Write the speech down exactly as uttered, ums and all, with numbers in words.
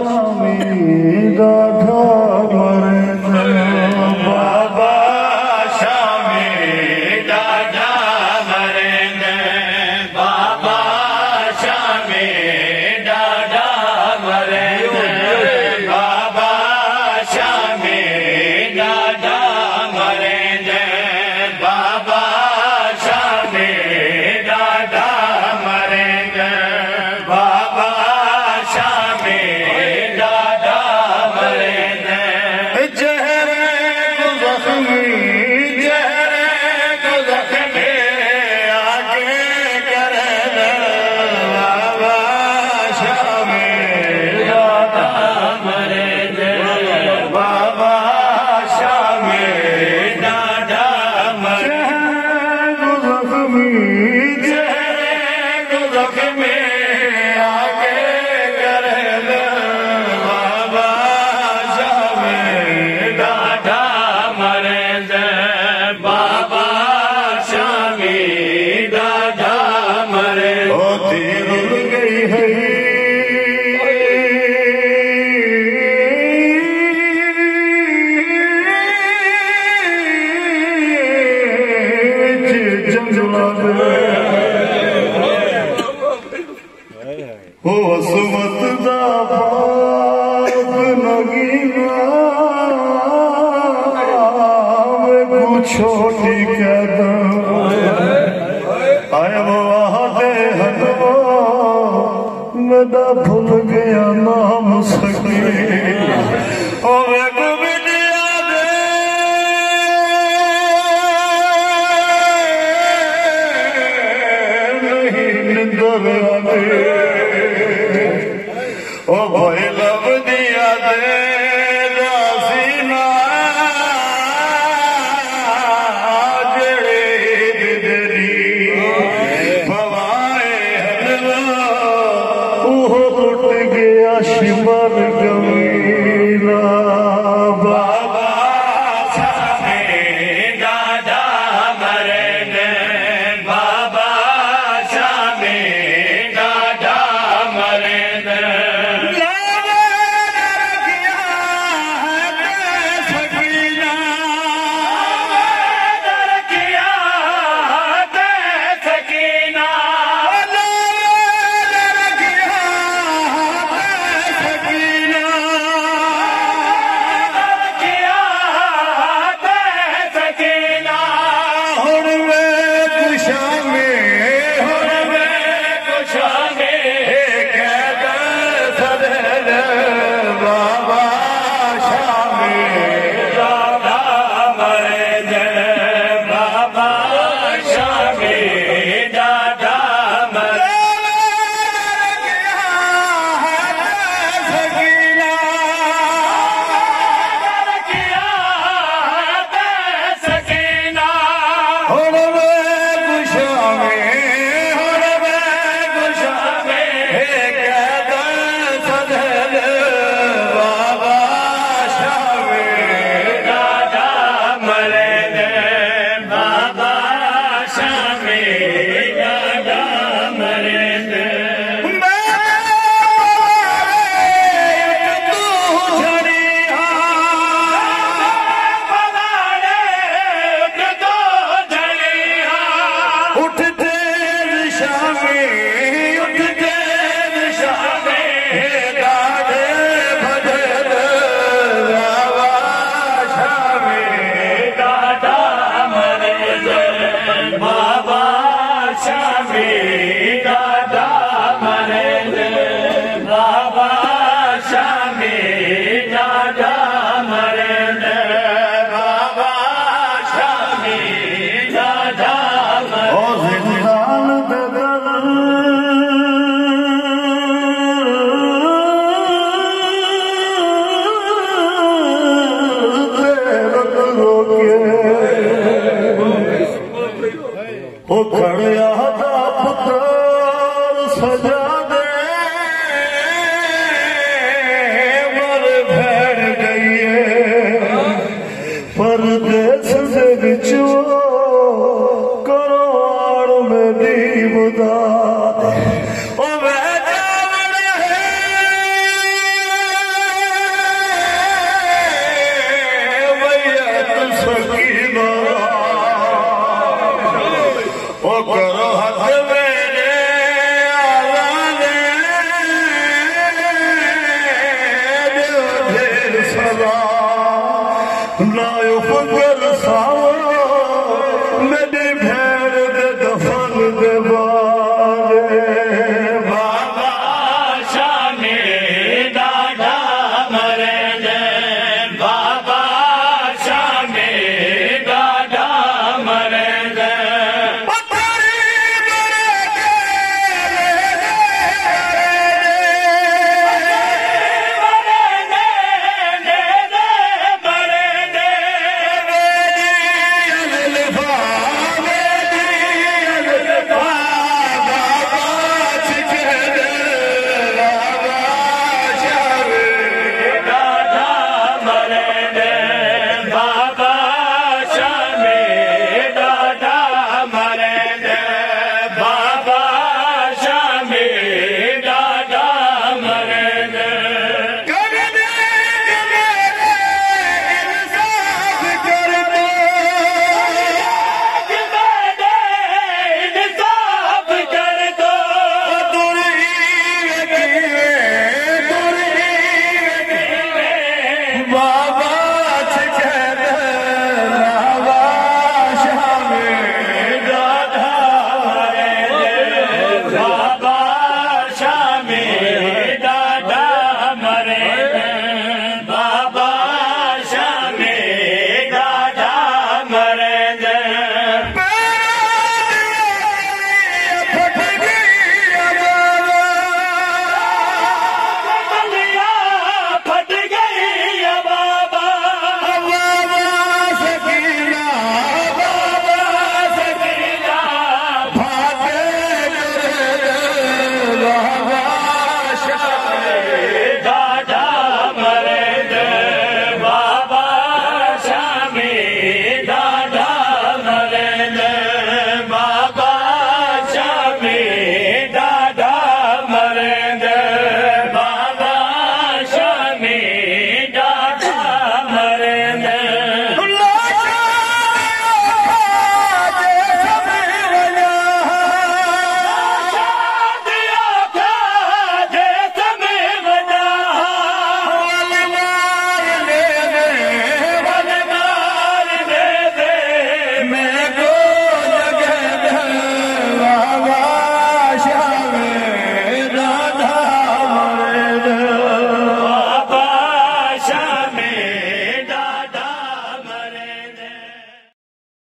शामी डाढ़ा मरे बाबा शामी डाढ़ा मरे बाबा शामी डाढ़ा मरे बाबा शामी डाढ़ा मरे बाबा शामी डाढ़ा मरे बाबा शामी डाढ़ा मरे जहरे को जख्मी जहरे को जख्मी आगे करे बाबा शामी डाढ़ा मरे बाबा शामी डाढ़ा मरे जहरे को जख्मी आगे करे बाबा शामी डाढ़ा मरे बाबा शामी डाढ़ा मरे होती रुल गई है जंगला हो सुमत दा बाप नगीना मैं छोटी कदम आया वादे हदवा मैं भूल गया नाम सकी ओ मैं बिटिया दे नहीं निंदर आवे ओ भाई लब दिया दे दासीना जड़े दिदरी भवाए हलवा ओह टूट गया शिमर गमीना बाबा शामी डाढ़ा मरे बाबा शामी डाढ़ा मरे ओ खड़िया दा पुत्र सजा दे मर भैड़ गई है परदेस दे विचों